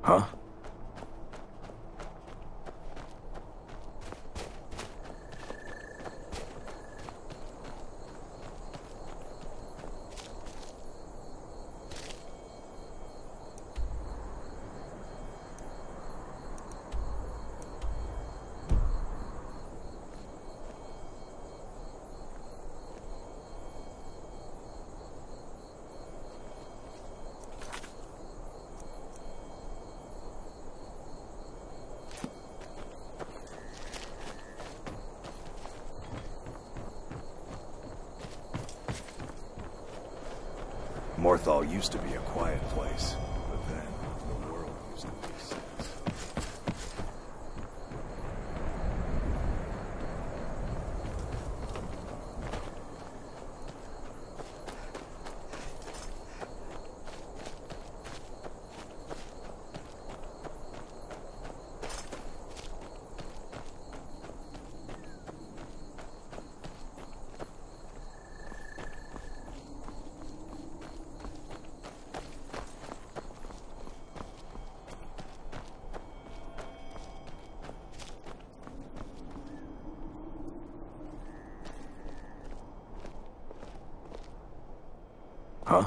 Huh? Morthal used to be a quiet place, but then the world used to make sense. Huh?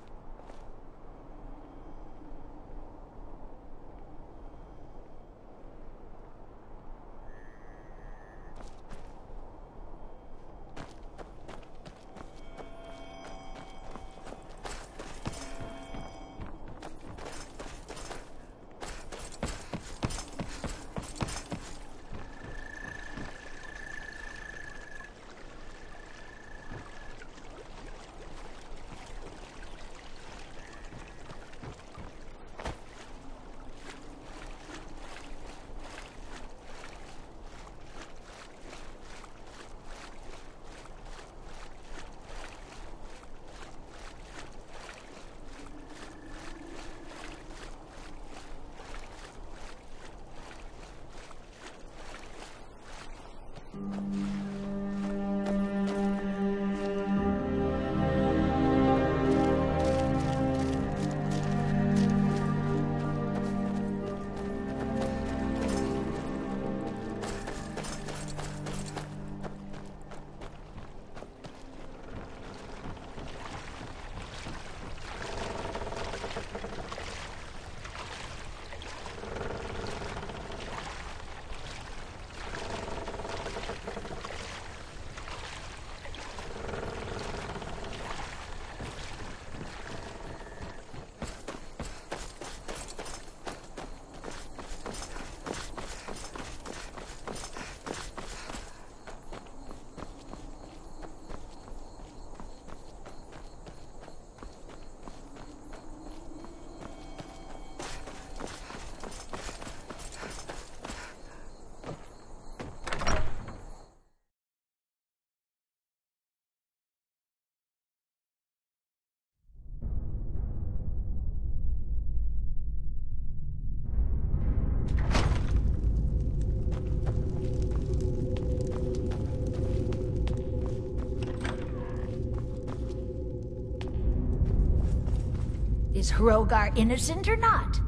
Is Hrogar innocent or not?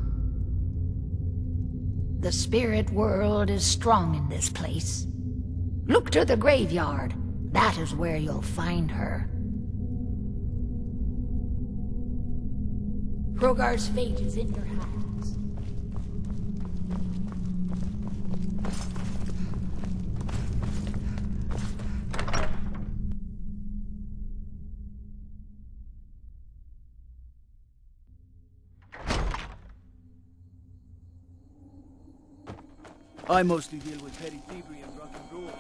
The spirit world is strong in this place. Look to the graveyard. That is where you'll find her. Hrogar's fate is in your hands. I mostly deal with petty thievery and drunken brawls.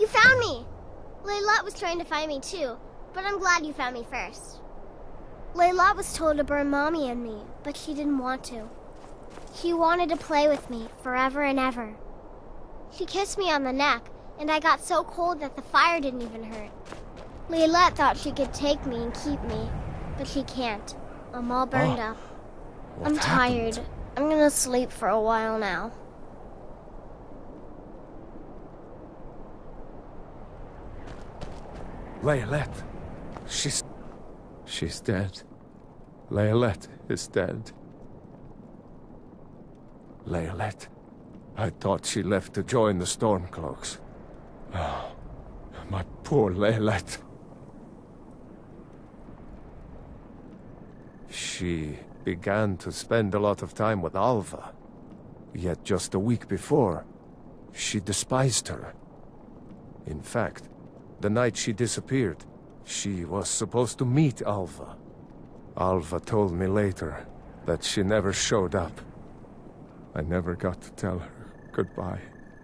You found me! Layla was trying to find me too, but I'm glad you found me first. Layla was told to burn Mommy and me, but she didn't want to. She wanted to play with me forever and ever. She kissed me on the neck, and I got so cold that the fire didn't even hurt. Layla thought she could take me and keep me, but she can't. I'm all burned up. I'm tired. I'm gonna sleep for a while now. Layalette. She's dead. Layalette is dead. Layalette. I thought she left to join the Stormcloaks. Oh, my poor Layalette. She began to spend a lot of time with Alva. Yet just a week before, she despised her. In fact, the night she disappeared, she was supposed to meet Alva. Alva told me later that she never showed up. I never got to tell her goodbye.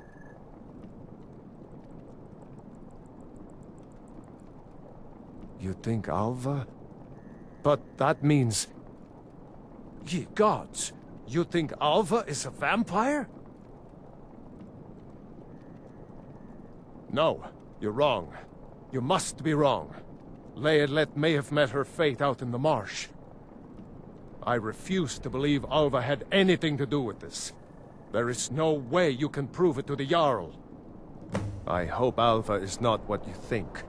You think Alva? But that means... Ye gods! You think Alva is a vampire? No, you're wrong. You must be wrong. Layalette may have met her fate out in the marsh. I refuse to believe Alva had anything to do with this. There is no way you can prove it to the Jarl. I hope Alva is not what you think.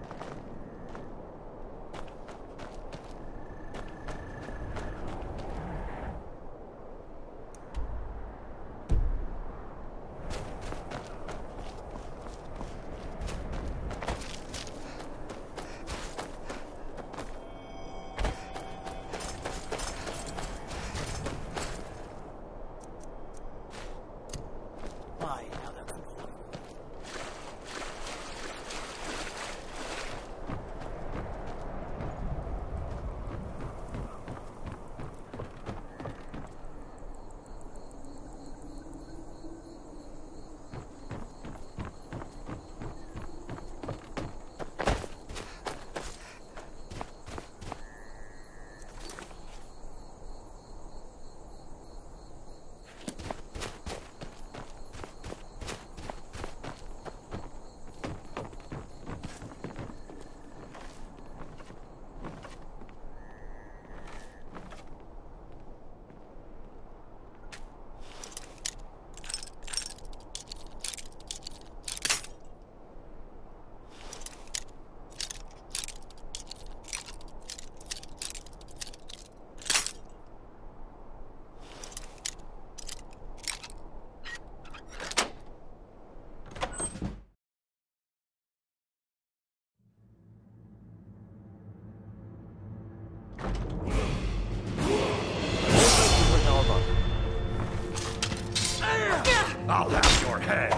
I'll have your head.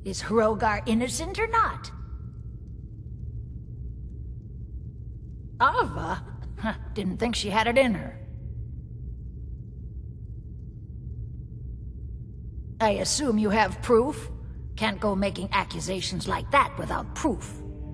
Is Hrogar innocent or not? Alva? Didn't think she had it in her. I assume you have proof? Can't go making accusations like that without proof.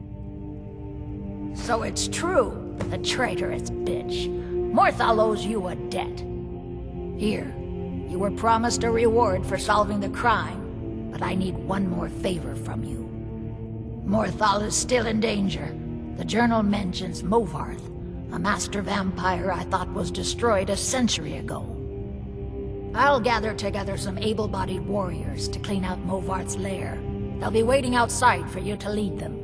So it's true, the traitorous bitch. Morthal owes you a debt. Here, you were promised a reward for solving the crime, but I need one more favor from you. Morthal is still in danger. The journal mentions Movarth, a master vampire I thought was destroyed a century ago. I'll gather together some able-bodied warriors to clean out Movarth's lair. They'll be waiting outside for you to lead them.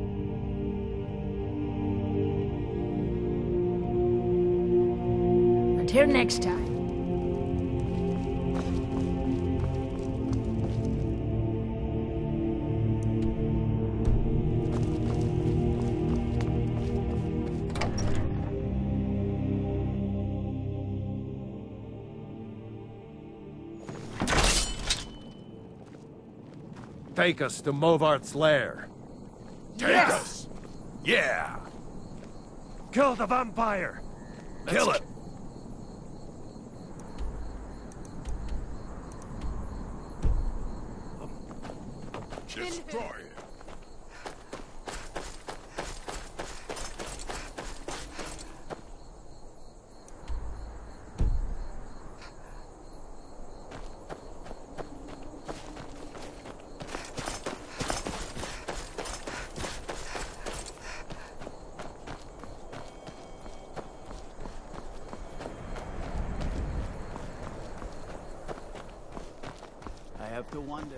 Until next time. Take us to Movarth's lair. Take us! Yeah! Kill the vampire! Kill it! Destroy it! I have to wonder.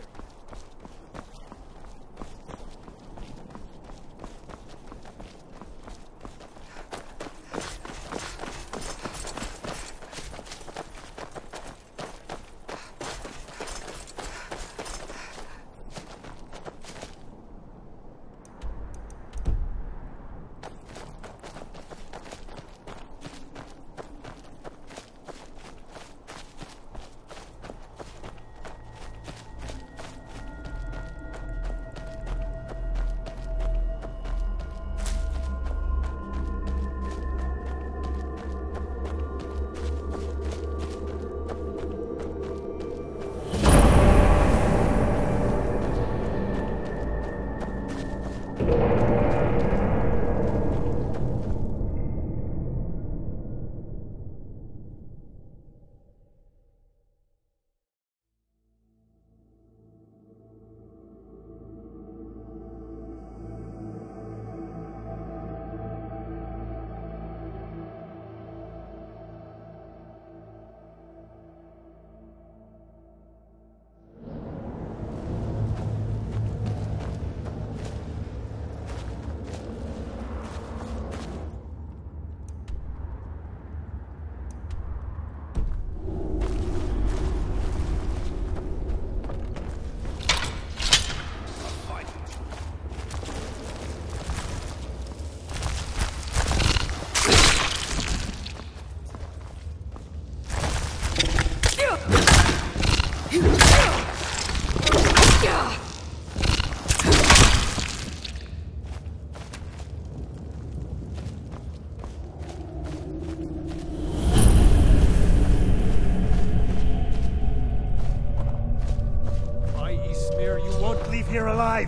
Here alive!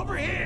over here!